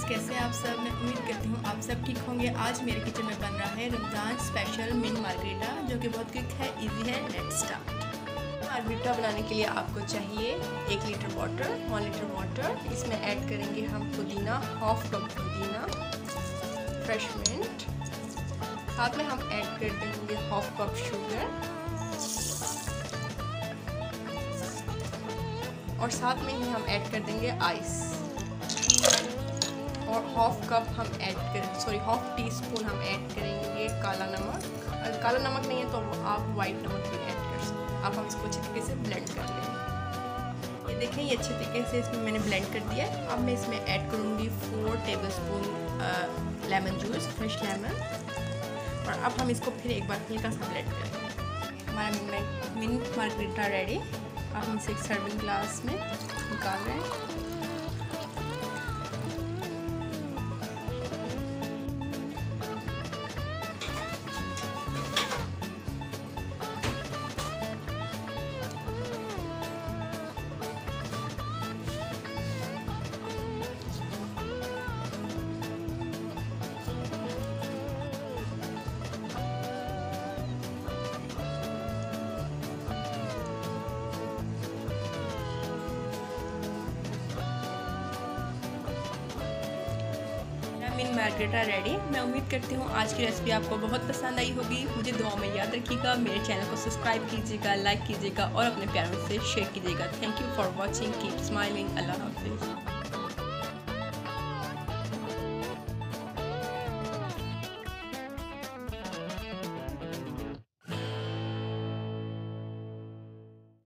कैसे हैं आप सब। मैं उम्मीद करती हूँ आप सब ठीक होंगे। आज मेरे किचन में बन रहा है रमज़ान स्पेशल मिंट मार्गरीटा, जो कि बहुत क्विक है, इजी है। Let's start. मार्गरीटा बनाने के लिए आपको चाहिए 1 लीटर वाटर, 1 लीटर वाटर। इसमें ऐड करेंगे हम पुदीना, हाफ कप पुदीना, फ्रेश मिंट। साथ में हम ऐड कर देंगे हाफ कप शुगर और साथ में ही हम ऐड कर देंगे आइस। और हाफ टी स्पून हम ऐड करेंगे काला नमक। अगर काला नमक नहीं है तो आप वाइट नमक भी ऐड कर सकते हैं। अब हम इसको अच्छे तरीके से ब्लेंड कर लेंगे। ये देखें, ये अच्छे तरीके से इसमें मैंने ब्लेंड कर दिया है। अब मैं इसमें ऐड करूँगी 4 tablespoon lemon juice, fresh lemon. और अब हम इसको फिर एक बार हल्का सा ब्लेंड करेंगे। हमारा मिंट मार्गरीटा रेडी। अब हम इसे एक सर्विंग ग्लास में निकाल रहे हैं। Mint margarita ready. मैं उम्मीद करती हूँ आज की रेसिपी आपको बहुत पसंद आई होगी। मुझे दुआ में याद रखिएगा। मेरे चैनल को सब्सक्राइब कीजिएगा, लाइक कीजिएगा और अपने प्यारों से शेयर कीजिएगा। Thank you for watching. Keep smiling. अल्लाह हाफिज़।